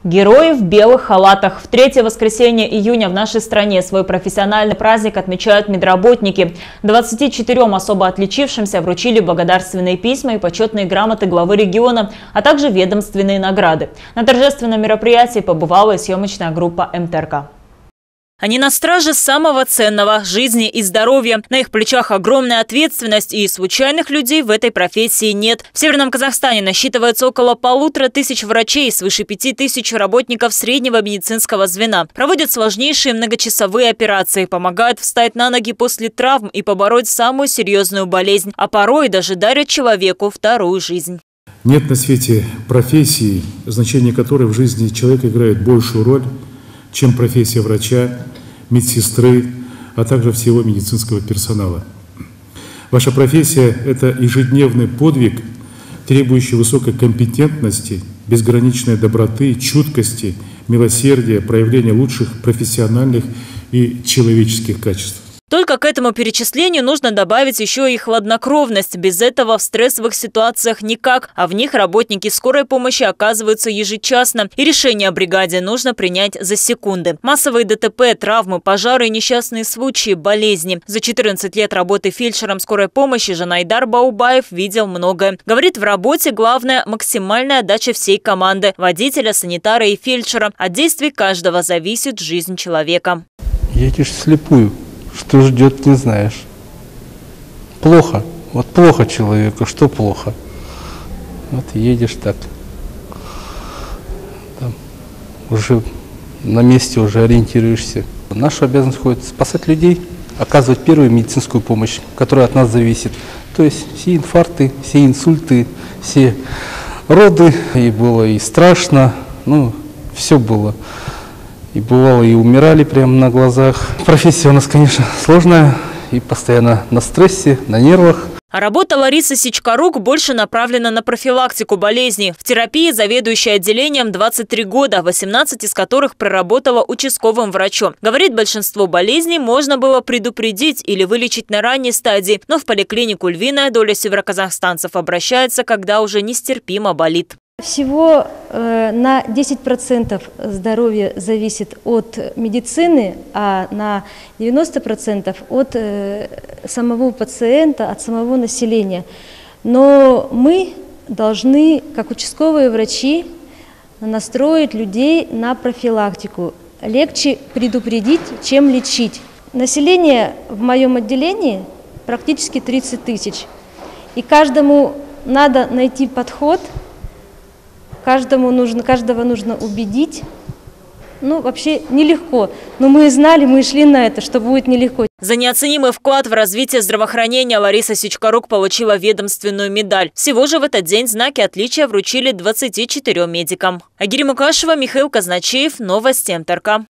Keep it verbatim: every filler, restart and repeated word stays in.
Герои в белых халатах. В третье воскресенье июня в нашей стране свой профессиональный праздник отмечают медработники. двадцати четырём особо отличившимся вручили благодарственные письма и почетные грамоты главы региона, а также ведомственные награды. На торжественном мероприятии побывала и съемочная группа эм тэ эр ка. Они на страже самого ценного – жизни и здоровья. На их плечах огромная ответственность, и случайных людей в этой профессии нет. В Северном Казахстане насчитывается около полутора тысяч врачей, свыше пяти тысяч работников среднего медицинского звена. Проводят сложнейшие многочасовые операции, помогают встать на ноги после травм и побороть самую серьезную болезнь, а порой даже дарят человеку вторую жизнь. Нет на свете профессии, значение которой в жизни человека играет большую роль, чем профессия врача, медсестры, а также всего медицинского персонала. Ваша профессия – это ежедневный подвиг, требующий высокой компетентности, безграничной доброты, чуткости, милосердия, проявления лучших профессиональных и человеческих качеств. Только к этому перечислению нужно добавить еще и хладнокровность. Без этого в стрессовых ситуациях никак, а в них работники скорой помощи оказываются ежечасно. И решение о бригаде нужно принять за секунды. Массовые дэ тэ пэ, травмы, пожары и несчастные случаи, болезни. За четырнадцать лет работы фельдшером скорой помощи Жанайдар Баубаев видел многое. Говорит, в работе главное – максимальная отдача всей команды – водителя, санитара и фельдшера. От действий каждого зависит жизнь человека. Едешь вслепую. Что ждет, не знаешь. Плохо. Вот плохо человеку. Что плохо? Вот едешь так. Там уже на месте уже ориентируешься. Наша обязанность входит спасать людей, оказывать первую медицинскую помощь, которая от нас зависит. То есть все инфаркты, все инсульты, все роды. И было и страшно. Ну, все было. И бывало, и умирали прямо на глазах. Профессия у нас, конечно, сложная и постоянно на стрессе, на нервах. А работа Ларисы Сичкарук больше направлена на профилактику болезней. В терапии заведующая отделением двадцать три года, восемнадцать из которых проработала участковым врачом. Говорит, большинство болезней можно было предупредить или вылечить на ранней стадии, но в поликлинику львиная доля североказахстанцев обращается, когда уже нестерпимо болит. Всего э, на десять процентов здоровья зависит от медицины, а на девяносто процентов от э, самого пациента, от самого населения. Но мы должны, как участковые врачи, настроить людей на профилактику. Легче предупредить, чем лечить. Население в моем отделении практически тридцать тысяч. И каждому надо найти подход. Каждому нужно, каждого нужно убедить. Ну, вообще нелегко. Но мы знали, мы шли на это, что будет нелегко. За неоценимый вклад в развитие здравоохранения Лариса Сичкарук получила ведомственную медаль. Всего же в этот день знаки отличия вручили двадцати четырём медикам. Агирь Мукашева, Михаил Казначеев, новости эм тэ эр ка.